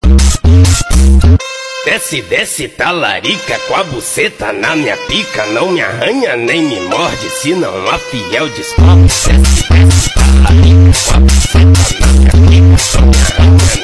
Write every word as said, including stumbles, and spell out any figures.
Desce, desce, talarica, com a buceta na minha pica. Não me arranha nem me morde, senão a fiel descobre. Desce, desce, talarica, com a buceta na minha pica. Não me arranha